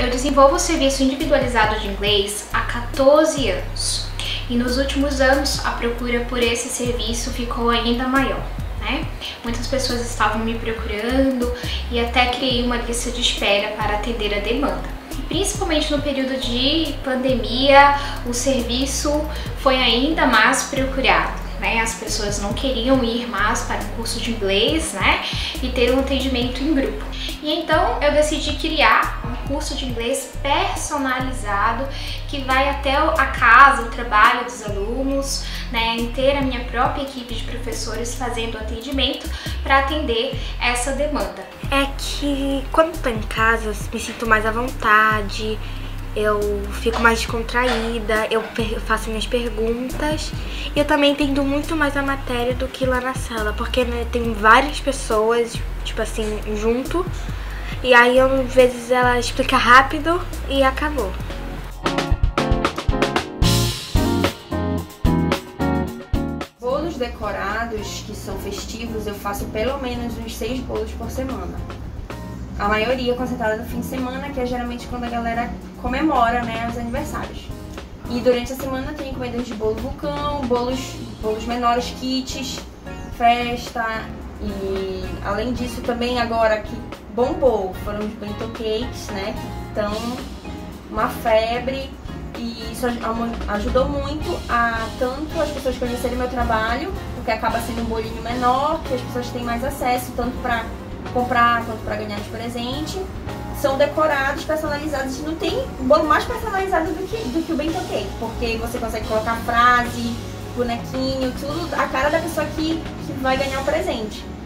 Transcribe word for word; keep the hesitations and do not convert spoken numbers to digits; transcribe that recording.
eu desenvolvo o serviço individualizado de inglês há quatorze anos e nos últimos anos a procura por esse serviço ficou ainda maior, né? Muitas pessoas estavam me procurando e até criei uma lista de espera para atender a demanda. Principalmente no período de pandemia, o serviço foi ainda mais procurado, né? As pessoas não queriam ir mais para um curso de inglês, né? E ter um atendimento em grupo. E então eu decidi criar um curso de inglês personalizado que vai até a casa, o trabalho dos alunos, né? Em ter a minha própria equipe de professores fazendo atendimento para atender essa demanda. É que quando estou em casa eu me sinto mais à vontade, eu fico mais descontraída, eu faço minhas perguntas e eu também entendo muito mais a matéria do que lá na sala, porque né, tem várias pessoas, tipo assim, junto, e aí às vezes ela explica rápido e acabou. Bolos decorados, que são festivos, eu faço pelo menos uns seis bolos por semana. A maioria concentrada no fim de semana, que é geralmente quando a galera comemora, né, os aniversários. E durante a semana tem encomendas de bolo vulcão, bolos, bolos menores, kits, festa. E além disso também agora que bombou foram os bento cakes, né, que estão uma febre. E isso ajudou muito a tanto as pessoas conhecerem meu trabalho, porque acaba sendo um bolinho menor, que as pessoas têm mais acesso, tanto para comprar quanto para ganhar de presente. São decorados, personalizados, não tem bolo mais personalizado do que, do que o bento cake, porque você consegue colocar frase, bonequinho, tudo a cara da pessoa que, que vai ganhar o presente.